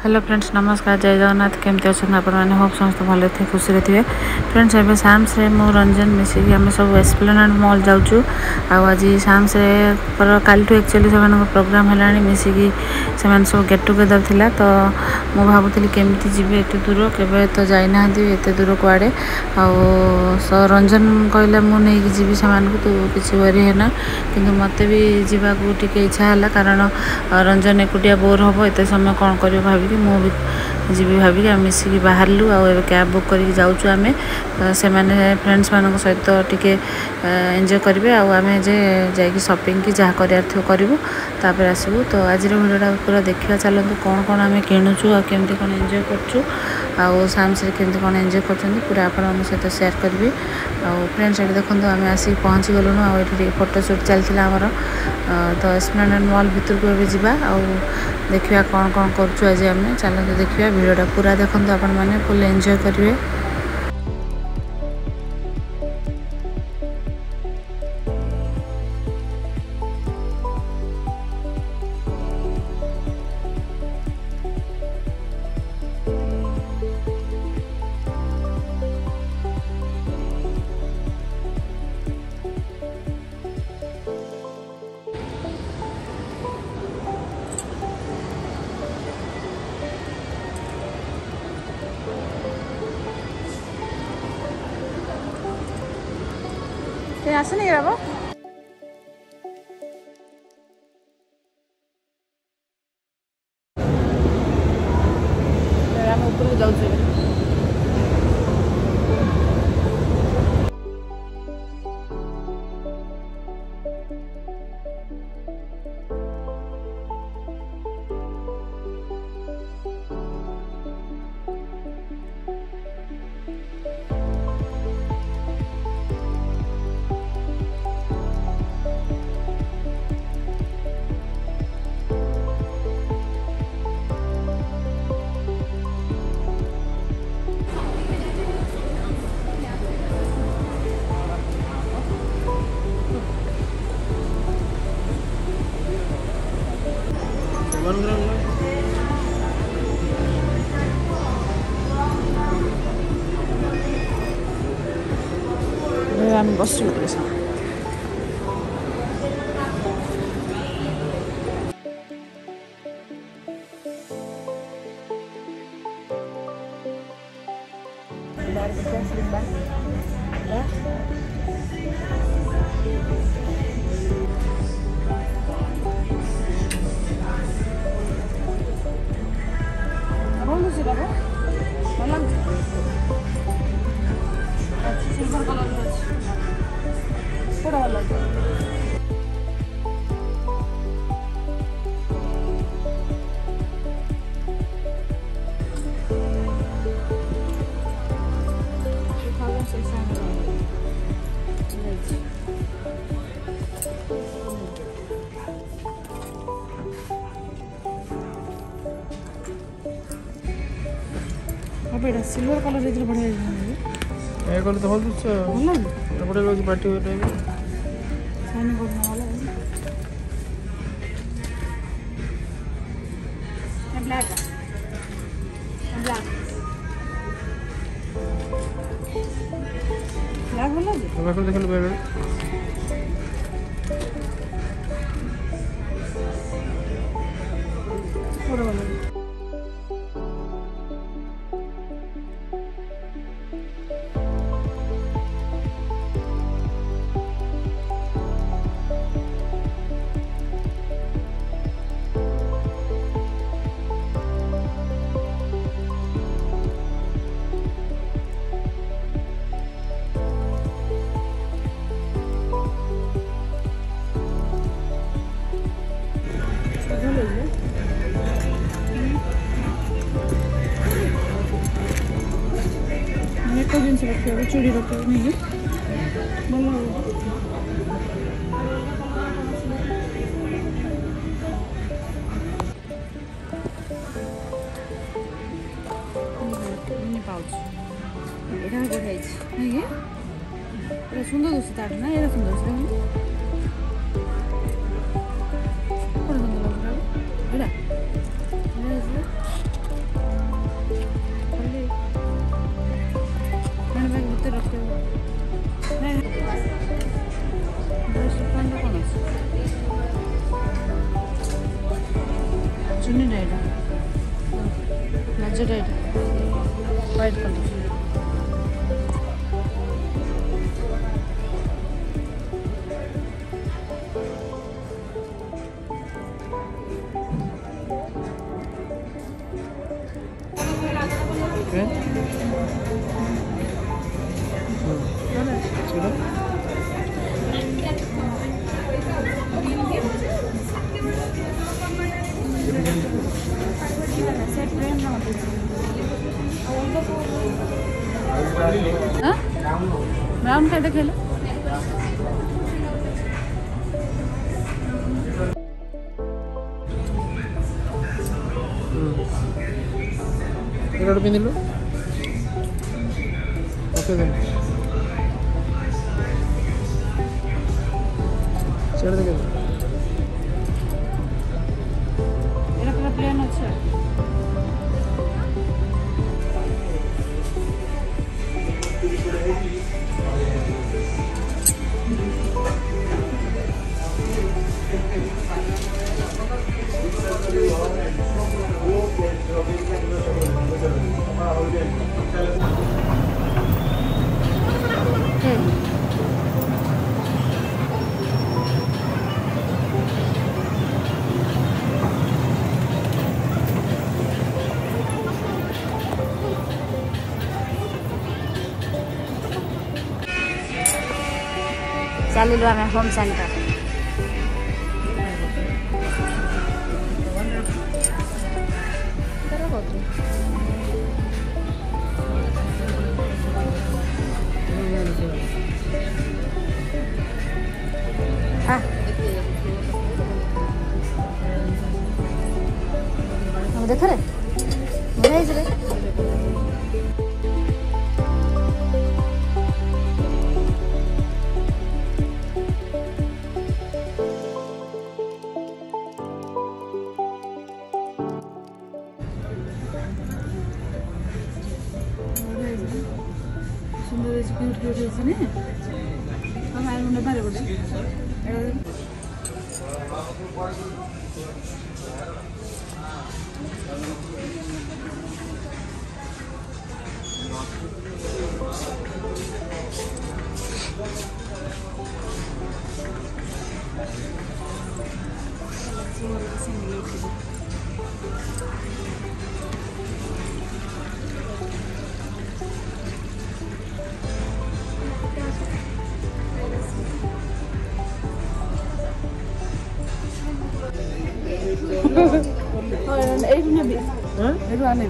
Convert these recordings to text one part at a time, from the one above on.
Hello friends नमस्कार जय जगन्नाथ केमती अच्छा आपने होप समस्त भले थे खुशी थे फ्रेंड्स एवं साम्स मु रंजन मिसिक आम सब एस्प्लेनेड मॉल जाऊँ आज साम्स काली एक्चुअली से प्रोग्राम है मिसिकी से सब गेट टुगेदर थिला तो मु भावुली केमती जी एत दूर केवे तो जाइना एत दूर कुआड़े रंजन कहले मुझे जी से तो किसी वरी है कि मत भी जावाक टे इच्छा है कारण रंजन एकुटिया बोर हम एत समय कौन कर भाविक मु जी भाविक आम मिसिकी बाहरलु कैब बुक करके जाऊँ आम से फ्रेंड्स मान सहित टिके एंजॉय करेंगे आम जे जा शॉपिंग की जहाँ करूँ तापर आसबू तो आज भिडियोटा पूरा देखा चलते कौन कौन आम किणुचु आमती कौन एंजॉय करूँ साम्स केमती कौन एंजॉय कर पूरा आपण सहित सेयार करी फ्रेंड्स ये देखो आम आसिक पहुँची गलुँ आगे फोटोशूट चलता आमर तो एस्प्लेनेड मॉल भितर को भी जावा देखिए कौन कौन करूँ आज आम चलते देखिए भिडियोटा पूरा देखते आपण मैंने फुल एंजॉय करेंगे। आसनी बाबा आम ऊपर जाऊँ आम बस सिल्वर कलर इधर बढ़िया है कलर तो होल अच्छा बढ़िया लगे पार्टी हो टाइम शाइनिंग करना वाला है ब्लैक ब्लैक ब्लैक वाला है मैं देख लो बेबे पूरा वाला जिनस रखे चूड़ी रखे नहीं भल पाउच यहाँ बढ़िया नहीं सुंदर दुस ना ये सुंदर चुनी डाइट प्लाजो डाइट व्हाइट कलर ब्राउन का देखे पिंधिलु ओके देन चढ़ दे एरा पूरा प्लेन अच्छा चलिलु आमे होम सेंटर हाँ देख रे बड़ा है सुंदर क्यूट क्यूट है ने हम आए मुंडे बारे पड़े এইখানে বি হ্যাঁ এটা আনে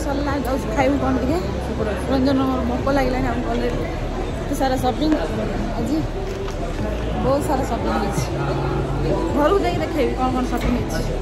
सरला जाऊँ खाइबू कौन टे रंजन भोक लगे आम कले सारा सपिंग आज बहुत सारा सपिंग घर को जाइए देखेबी कौन कौन सपिंग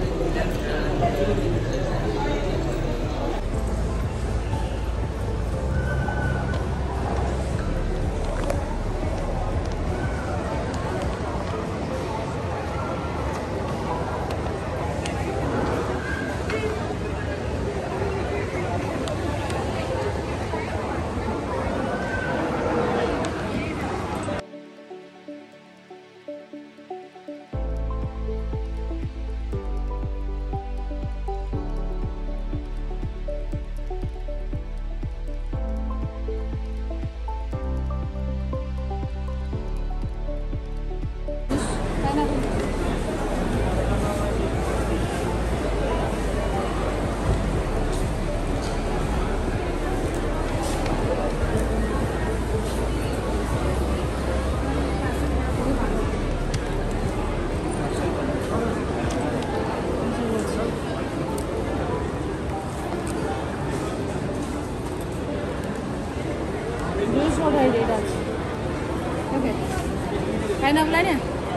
खाना बुलाने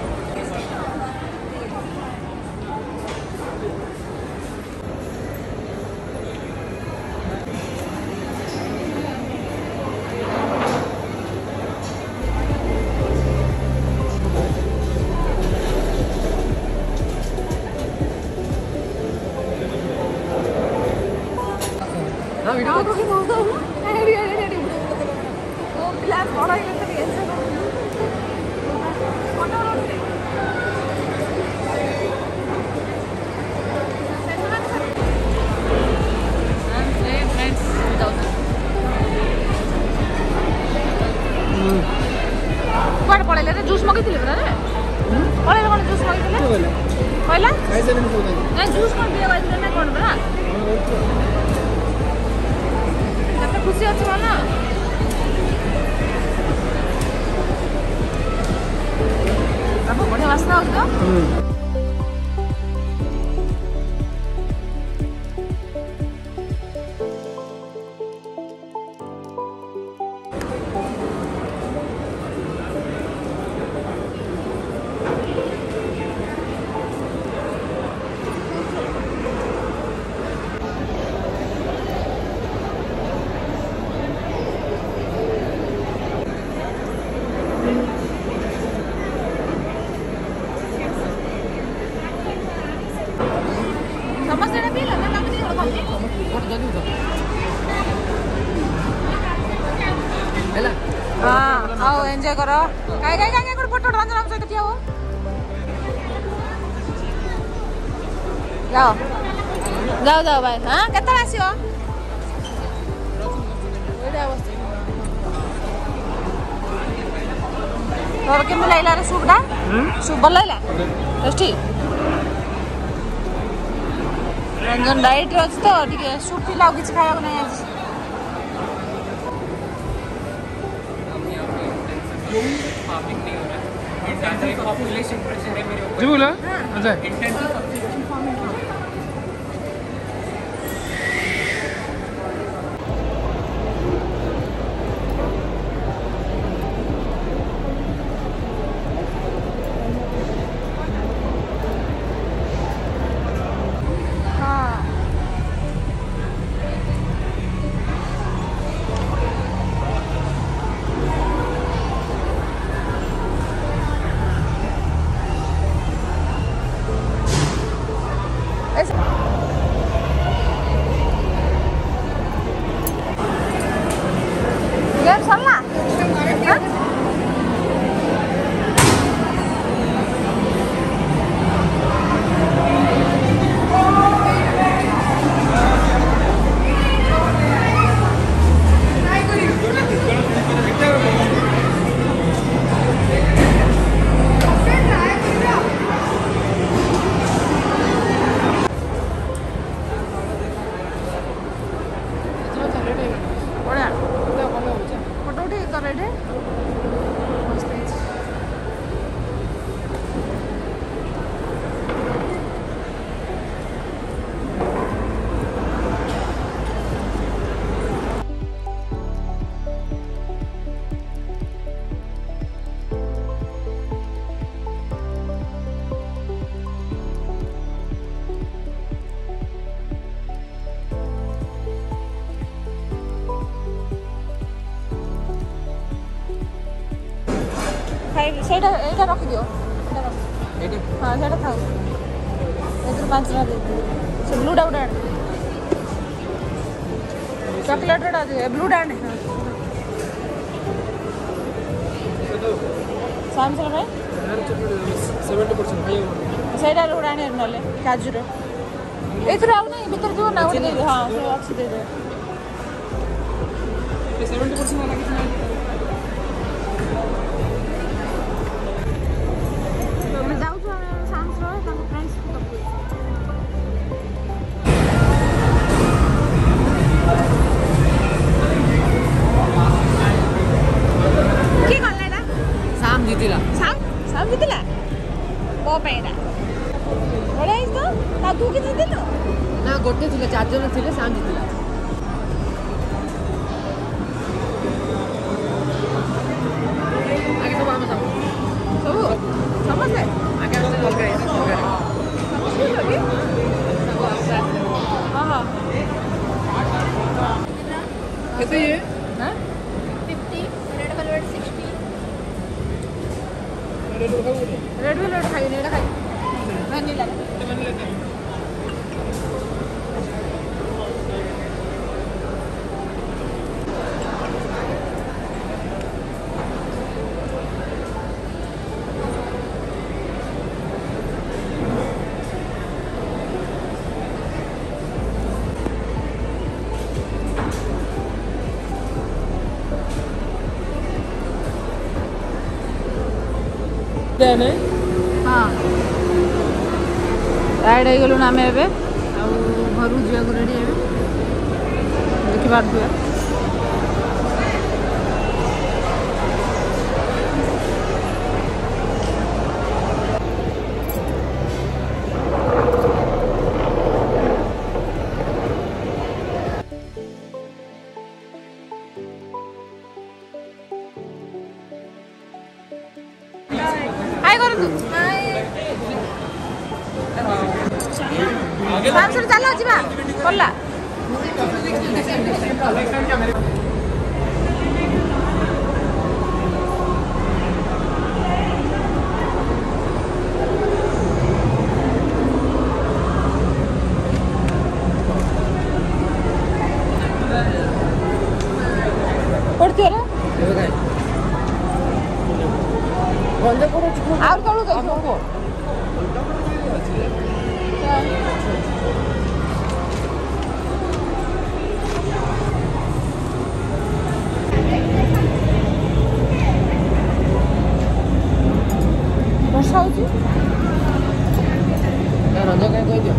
कुआड़े पड़े जूस मगई पड़े कौन जूस मगई कहला जूस कौन पिया ना कौन परा खुशी अच्छे ना बढ़िया बास्ना हो हाँ एंजॉय करो काय काय काय कोड फोटो रंजन हम सहित ठिया हो जाओ जाओ जाओ भाई हां केतला आसियो ओइडा बस तोर केम लागला रे सूपडा सूप भल लागला टेस्टी रंजन डाइट रच तो ठीक सूप पी लाउ किछ खाया नहीं आज फार्मिंग नहीं हो रहा है पॉपुलेशन प्रेशर है मेरे ऊपर जी बोला अच्छा इंटेंसिव फार्मिंग ଖାଇବି ସେଇଟା ଏଇଟା ରଖିଦିଅ ହଁ ସେଇଟା ଥାଉ ଏଥିରୁ 5 ଟଙ୍କା ଦେଇଦିଅ ସେ ବ୍ଲୁଟା ଗୋଟେ ଆଣେ ଚକୋଲେଟ୍ଟା ବ୍ଲୁଟା ଆଣେ ସାମସଙ୍ଗ ପାଇଁ 70% ସେଇଟା ଗୋଟେ ଆଣେ ନହେଲେ କାଜୁର ଏଥିରୁ ଆଉ ନାହିଁ ଭିତରେ ଯିବ ନା ଗୋଟେ ଦେଇଦିଅ ହଁ ସେ ଅଛି ଦେଇଦିଅ 70% ଆମେ ଯାଉଛୁ ଆମେ ସାମସଙ୍ଗ ତାଙ୍କ ଫ୍ରେଣ୍ଡସ୍ କିଏ ଗଲା ଏଇଟା ସାମ ଜିତିଲା ସାମ ଜିତିଲା ମୋ ପାଇଁ ଏଇଟା ବଢ଼ିଆ ହେଇଛି ତ ତା ତୁ କିଛି ଜିତିଲୁ ନା ଗୋଟେ ଥିଲେ 4 ଜଣ ଥିଲେ ସାମ ଜିତିଲା ଆଗେ ସବୁ ଆମେ ସବୁ ସମସ୍ତେ ଆଗେ ଆମେ ଅଲଗା ହଁ କେତେ ଇଏ ହାଁ 50 रेड वेलवेट 60 रेड वेलवेट खाइए एटा खाइ वैनिला हाँ टायर्ड हो गलु आम एवं घर जावाक रेडी हे देखिपे चल जा कला पड़ती और तलू गई ବର୍ଷା ହଉଛି ରଜ କାହିଁ କହିଦିଅ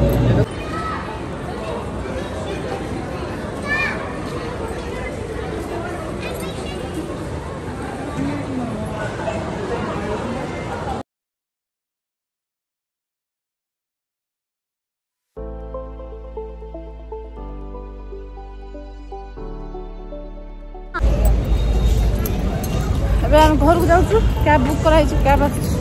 ଏବେ ଆମେ ଘରକୁ ଯାଉଛୁ କ୍ୟାବ୍ ବୁକ୍ କରାହେଇଛି କ୍ୟାବ୍ ଆସୁଛି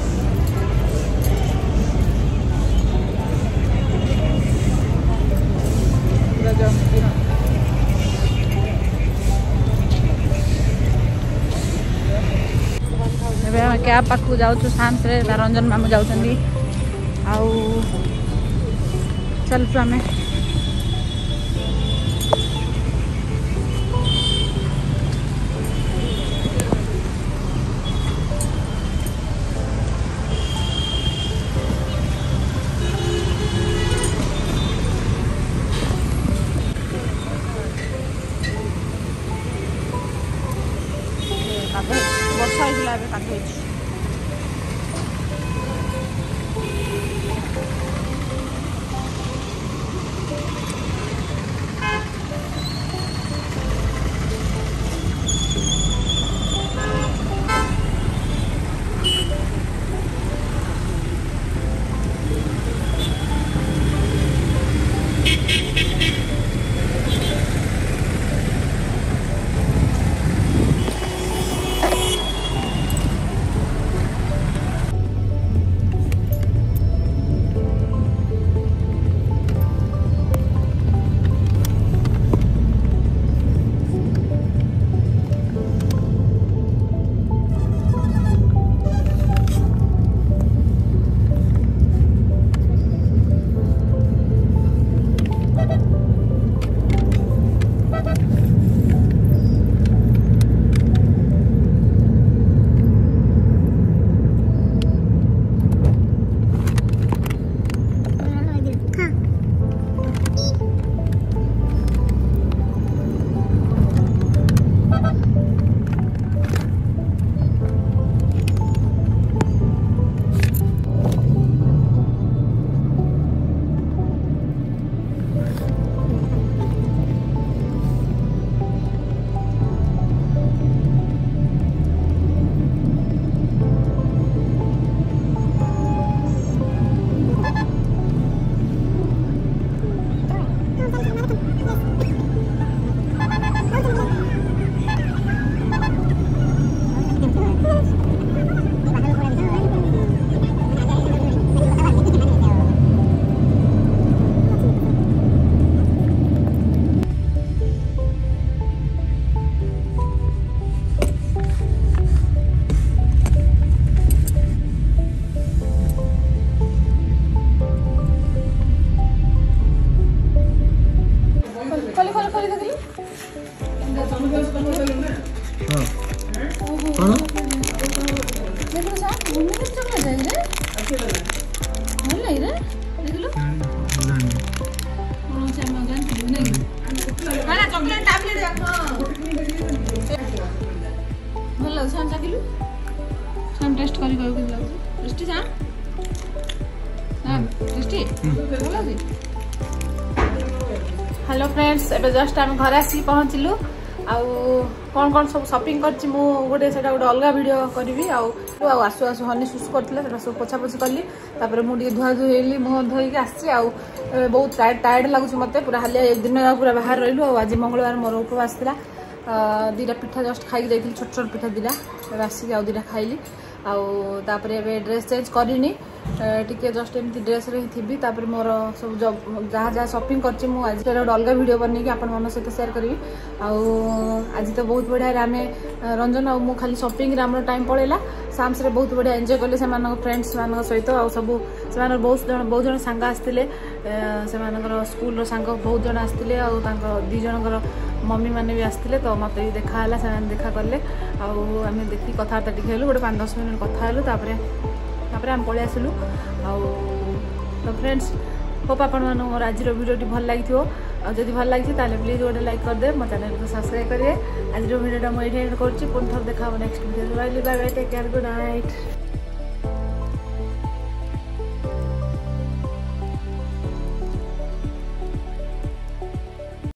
ଏବେ ଆମେ କ୍ୟାବ୍ ପାଖକୁ ଯାଉଛୁ ସାମ୍ସରେ ରଞ୍ଜନ ମାମୁଁ ଯାଉଛନ୍ତି ଆଉ ଚାଲୁଛୁ ଆମେ ବର୍ଷା ହେଇଥିଲା ଏବେ କାଠ ହେଇଛି कौन देखो सा मुन्ने के चॉकलेट है रे ଭଲ ଲାଗି रे ଦେଖିଲୁ କଣ ଅଛି ଆମେ ଜାଣିଥିଲୁ ନାଇଁ ମାନେ ଚॉकलेट टैबलेट ଦେଖ ଭଲ ଲାଗୁଛି ସାମ ଚାଖିଲୁ ସାମ ଟେଷ୍ଟ କରି କହିବୁ କେମିତି ଲାଗୁଛି टेस्टी ସାମ टेस्टी ଭଲ ଲାଗୁଛି हेलो फ्रेंड्स एबे जस्ट आम घर आसी पहुँचलु आउ कौन कौन सब शॉपिंग करछि मु गोटे सेटा गोटे अलग वीडियो करबी आसु आसु हनी सुस करथिले सेटा सब पोछा पोछि करली तापर मु डी धुआ धुई हेली मुह धोई के आसी आउ बहुत टायर्ड लागुछि मते पूरा हालिया एक दिन पूरा बाहर रहिलु आ आज मंगलवार मोर उपवास थिला दीटा पिठा जस्ट खाई जाइथिल छोट छोट पिठा दिला आसी आउ दीटा खाइली आउ तापर एबे ड्रेस चेंज करिनी टिके जस्ट एमती ड्रेस रे थी तापर मोर सब जहाँ जहाँ शॉपिंग करछि मु आज गोटे अलग वीडियो बनी कि आपण मन सहित शेयर करी आज तो बहुत बढ़िया आम रंजन आ मु खाली शॉपिंग रे हमर टाइम पड़ेला साम्स रे बहुत बढ़िया एंजॉय कले से फ्रेंड्स मान सहित आ सब से बहुत जन सांग आसते से स्कूल सांग बहुत जन आसते दी जनकर मम्मी मैंने भी आसते तो मत भी देखा से देखा कले आम देखी कथबार्ता टी गोटे 5-10 मिनट कथा आम पलि आसलु तो फ्रेंड्स होप आपण मोर आज वीडियो भल लगी जदि भल लगी प्लीज गोटे लाइक करदे मो चैनल को सब्सक्राइब करेंगे आज वीडियो मुझे कर देखा next video bye bye take care good night.